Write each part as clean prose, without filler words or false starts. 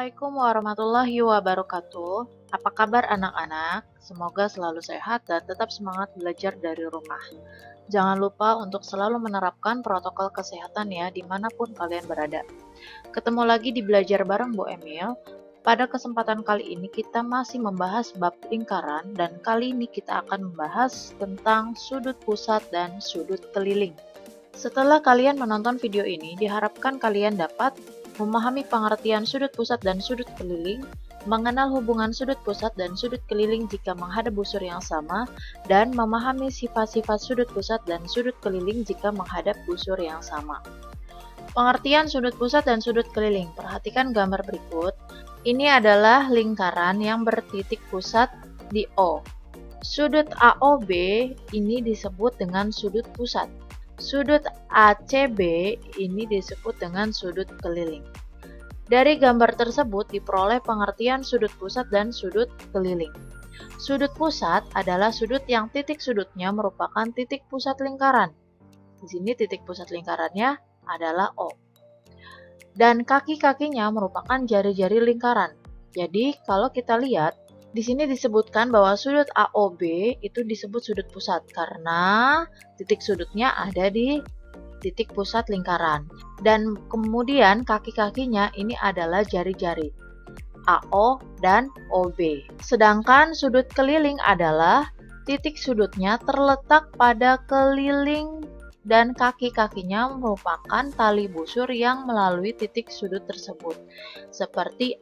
Assalamualaikum warahmatullahi wabarakatuh. Apa kabar anak-anak? Semoga selalu sehat dan tetap semangat belajar dari rumah. Jangan lupa untuk selalu menerapkan protokol kesehatan ya dimanapun kalian berada. Ketemu lagi di Belajar Bareng Bu Emil. Pada kesempatan kali ini kita masih membahas bab lingkaran dan kali ini kita akan membahas tentang sudut pusat dan sudut keliling. Setelah kalian menonton video ini, diharapkan kalian dapat memahami pengertian sudut pusat dan sudut keliling, mengenal hubungan sudut pusat dan sudut keliling jika menghadap busur yang sama, dan memahami sifat-sifat sudut pusat dan sudut keliling jika menghadap busur yang sama. Pengertian sudut pusat dan sudut keliling. Perhatikan gambar berikut. Ini adalah lingkaran yang bertitik pusat di O. Sudut AOB ini disebut dengan sudut pusat. Sudut ACB ini disebut dengan sudut keliling. Dari gambar tersebut diperoleh pengertian sudut pusat dan sudut keliling. Sudut pusat adalah sudut yang titik sudutnya merupakan titik pusat lingkaran. Di sini titik pusat lingkarannya adalah O. Dan kaki-kakinya merupakan jari-jari lingkaran. Jadi kalau kita lihat di sini disebutkan bahwa sudut AOB itu disebut sudut pusat karena titik sudutnya ada di titik pusat lingkaran. Dan kemudian kaki-kakinya ini adalah jari-jari AO dan OB. Sedangkan sudut keliling adalah titik sudutnya terletak pada keliling dan kaki-kakinya merupakan tali busur yang melalui titik sudut tersebut. Seperti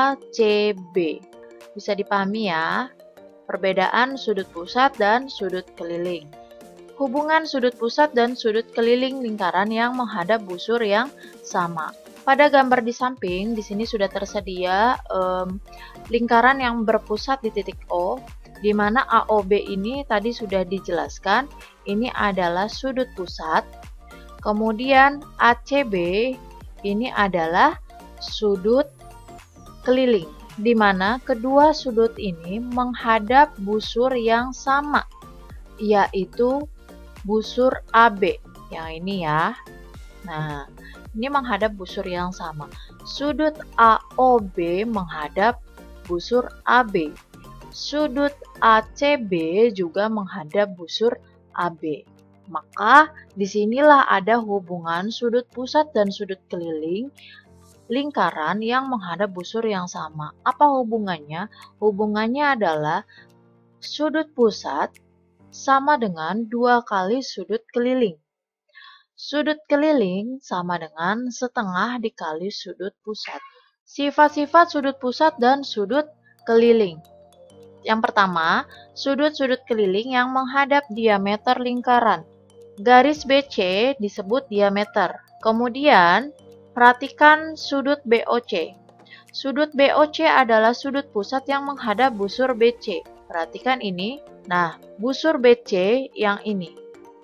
ACB. Bisa dipahami ya, perbedaan sudut pusat dan sudut keliling. Hubungan sudut pusat dan sudut keliling lingkaran yang menghadap busur yang sama. Pada gambar di samping, di sini sudah tersedia lingkaran yang berpusat di titik O, di mana AOB ini tadi sudah dijelaskan, ini adalah sudut pusat. Kemudian ACB ini adalah sudut keliling, di mana kedua sudut ini menghadap busur yang sama, yaitu busur AB. Yang ini ya. Nah, ini menghadap busur yang sama. Sudut AOB menghadap busur AB. Sudut ACB juga menghadap busur AB. Maka disinilah ada hubungan sudut pusat dan sudut keliling lingkaran yang menghadap busur yang sama. Apa hubungannya? Hubungannya adalah sudut pusat sama dengan 2 kali sudut keliling. Sudut keliling sama dengan setengah dikali sudut pusat. Sifat-sifat sudut pusat dan sudut keliling. Yang pertama, sudut-sudut keliling yang menghadap diameter lingkaran. Garis BC disebut diameter. Kemudian, perhatikan sudut BOC. Sudut BOC adalah sudut pusat yang menghadap busur BC. Perhatikan ini. Nah, busur BC yang ini.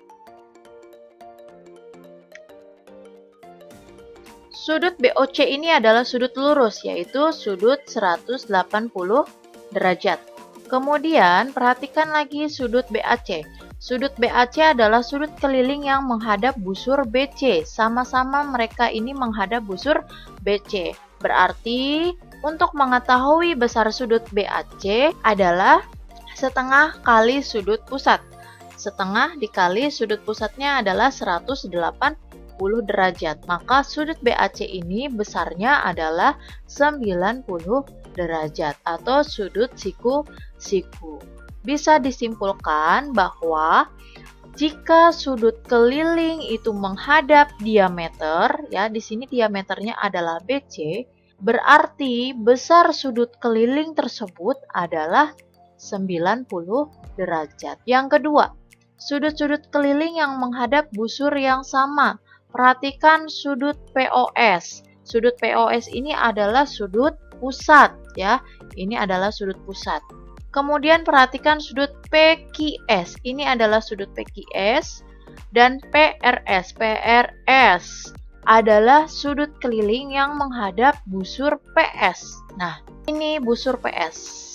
Sudut BOC ini adalah sudut lurus, yaitu sudut 180 derajat. Kemudian, perhatikan lagi sudut BAC. Sudut BAC adalah sudut keliling yang menghadap busur BC. Sama-sama mereka ini menghadap busur BC. Berarti untuk mengetahui besar sudut BAC adalah setengah kali sudut pusat. Setengah dikali sudut pusatnya adalah 180 derajat. Maka sudut BAC ini besarnya adalah 90 derajat atau sudut siku-siku. Bisa disimpulkan bahwa jika sudut keliling itu menghadap diameter, ya di sini diameternya adalah BC, berarti besar sudut keliling tersebut adalah 90 derajat. Yang kedua, sudut-sudut keliling yang menghadap busur yang sama. Perhatikan sudut POS. Sudut POS ini adalah sudut pusat, ya. Ini adalah sudut pusat. Kemudian perhatikan sudut PQS. Ini adalah sudut PQS dan PRS. PRS adalah sudut keliling yang menghadap busur PS. Nah, ini busur PS.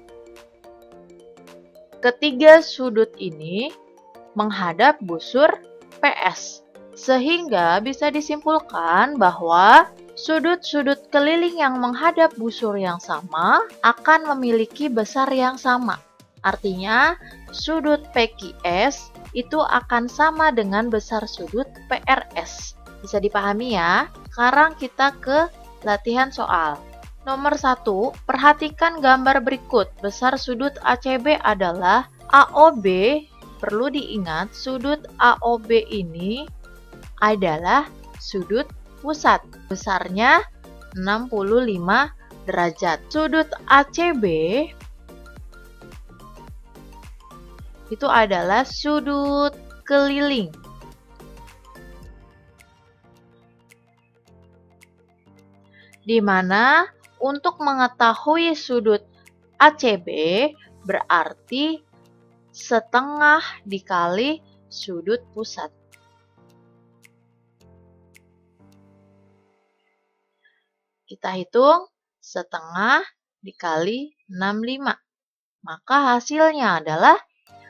Ketiga sudut ini menghadap busur PS. Sehingga bisa disimpulkan bahwa Sudut-sudut keliling yang menghadap busur yang sama akan memiliki besar yang sama. Artinya, sudut PQS itu akan sama dengan besar sudut PRS. Bisa dipahami ya? Sekarang kita ke latihan soal. Nomor 1, perhatikan gambar berikut. Besar sudut ACB adalah AOB. Perlu diingat, sudut AOB ini adalah sudut pusat. Besarnya 65 derajat. Sudut ACB itu adalah sudut keliling. Di mana untuk mengetahui sudut ACB berarti setengah dikali sudut pusat. Kita hitung setengah dikali 65. Maka hasilnya adalah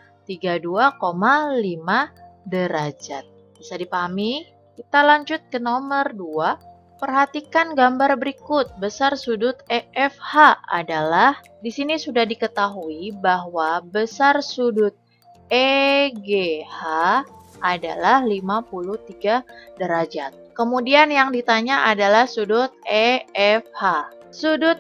32,5 derajat. Bisa dipahami? Kita lanjut ke nomor 2. Perhatikan gambar berikut. Besar sudut EFH adalah, di sini sudah diketahui bahwa besar sudut EGH adalah 53 derajat. Kemudian yang ditanya adalah sudut EFH. Sudut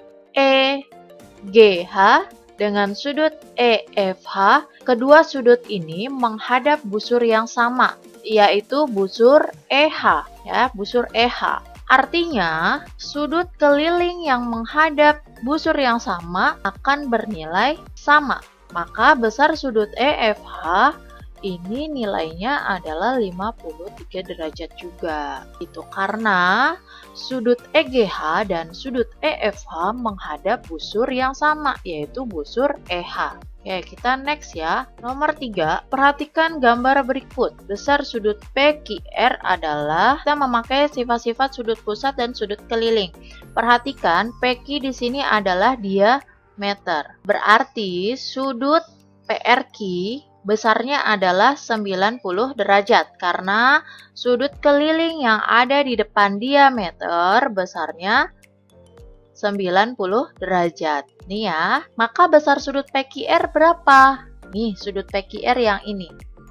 EGH dengan sudut EFH, kedua sudut ini menghadap busur yang sama, yaitu busur EH, ya, busur EH. Artinya, sudut keliling yang menghadap busur yang sama akan bernilai sama. Maka besar sudut EFH ini nilainya adalah 53 derajat juga. Itu karena sudut EGH dan sudut EFH menghadap busur yang sama, yaitu busur EH. Oke, kita next ya. Nomor 3, perhatikan gambar berikut. Besar sudut PQR adalah, kita memakai sifat-sifat sudut pusat dan sudut keliling. Perhatikan, PQ di sini adalah diameter. Berarti sudut PRQ besarnya adalah 90 derajat karena sudut keliling yang ada di depan diameter besarnya 90 derajat. Nih ya, maka besar sudut PQR berapa? Nih, sudut PQR yang ini.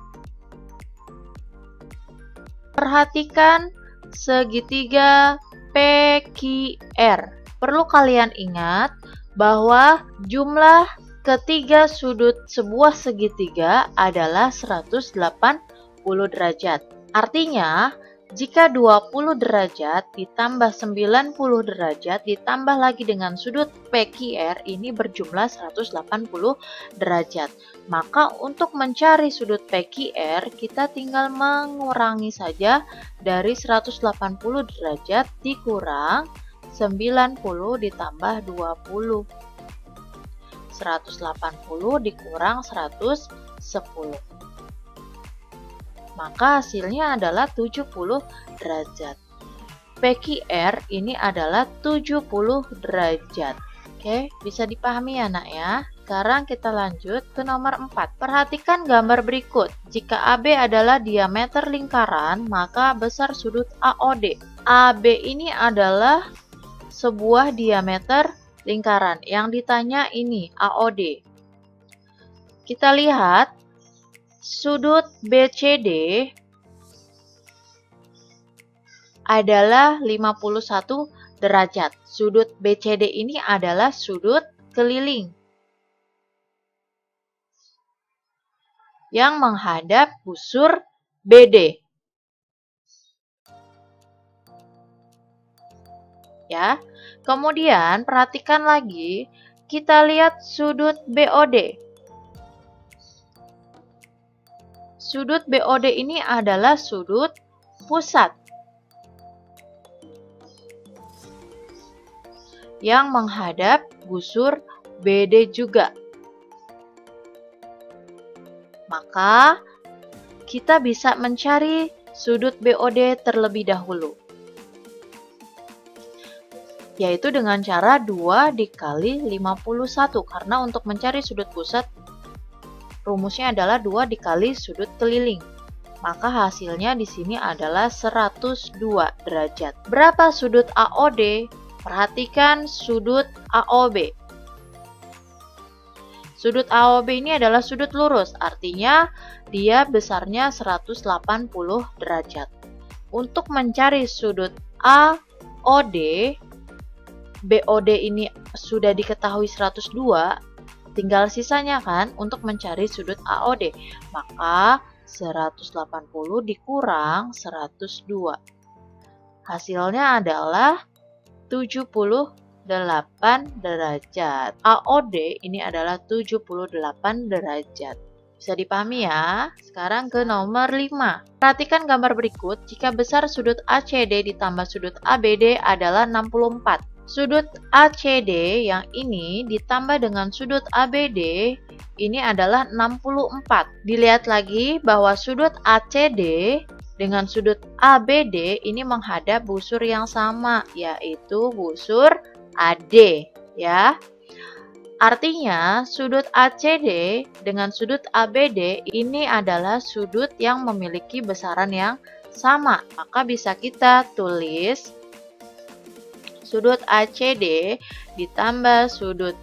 Perhatikan segitiga PQR. Perlu kalian ingat bahwa jumlah ketiga sudut sebuah segitiga adalah 180 derajat. Artinya, jika 20 derajat ditambah 90 derajat ditambah lagi dengan sudut PQR ini berjumlah 180 derajat. Maka untuk mencari sudut PQR kita tinggal mengurangi saja dari 180 derajat dikurang 90 ditambah 20. 180 dikurang 110. Maka hasilnya adalah 70 derajat. PQR ini adalah 70 derajat. Oke, bisa dipahami ya nak ya. Sekarang kita lanjut ke nomor 4. Perhatikan gambar berikut. Jika AB adalah diameter lingkaran, maka besar sudut AOD. AB ini adalah sebuah diameter lingkaran. Yang ditanya ini AOD. Kita lihat sudut BCD adalah 51 derajat. Sudut BCD ini adalah sudut keliling yang menghadap busur BD. Ya. Kemudian perhatikan lagi, kita lihat sudut BOD. Sudut BOD ini adalah sudut pusat yang menghadap busur BD juga. Maka kita bisa mencari sudut BOD terlebih dahulu, yaitu dengan cara 2 dikali 51. Karena untuk mencari sudut pusat, rumusnya adalah 2 dikali sudut keliling. maka hasilnya di sini adalah 102 derajat. Berapa sudut AOD? Perhatikan sudut AOB. Sudut AOB ini adalah sudut lurus, artinya dia besarnya 180 derajat. Untuk mencari sudut AOD, BOD ini sudah diketahui 102, tinggal sisanya kan untuk mencari sudut AOD. Maka 180 dikurang 102. Hasilnya adalah 78 derajat. AOD ini adalah 78 derajat. Bisa dipahami ya? Sekarang ke nomor 5. Perhatikan gambar berikut. Jika besar sudut ACD ditambah sudut ABD adalah 64. Sudut ACD yang ini ditambah dengan sudut ABD ini adalah 64. Dilihat lagi bahwa sudut ACD dengan sudut ABD ini menghadap busur yang sama, yaitu busur AD, ya. Artinya, sudut ACD dengan sudut ABD ini adalah sudut yang memiliki besaran yang sama. Maka bisa kita tulis sudut ACD ditambah sudut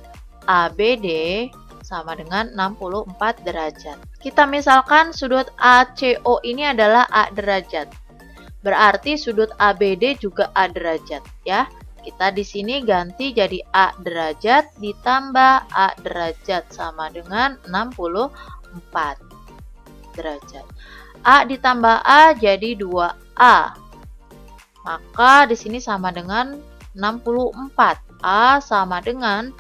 ABD sama dengan 64 derajat. Kita misalkan sudut ACO ini adalah A derajat. Berarti sudut ABD juga A derajat, ya. Kita di sini ganti jadi A derajat ditambah A derajat sama dengan 64 derajat. A ditambah A jadi 2A. Maka di sini sama dengan 64. A sama dengan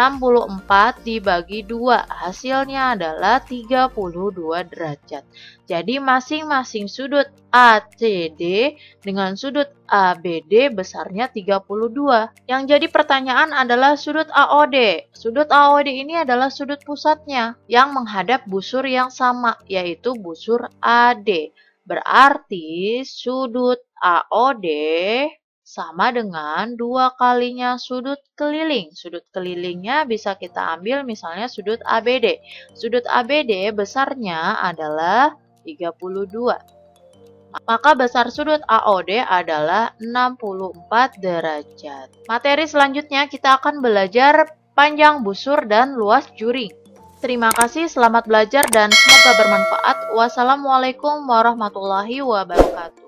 64 dibagi 2. Hasilnya adalah 32 derajat. Jadi masing-masing sudut ACD dengan sudut ABD besarnya 32. Yang jadi pertanyaan adalah sudut AOD. Sudut AOD ini adalah sudut pusatnya yang menghadap busur yang sama, yaitu busur AD. Berarti sudut AOD sama dengan 2 kalinya sudut keliling. Sudut kelilingnya bisa kita ambil misalnya sudut ABD. Sudut ABD besarnya adalah 32. Maka besar sudut AOD adalah 64 derajat. Materi selanjutnya kita akan belajar panjang busur dan luas juring. Terima kasih, selamat belajar dan semoga bermanfaat. Wassalamualaikum warahmatullahi wabarakatuh.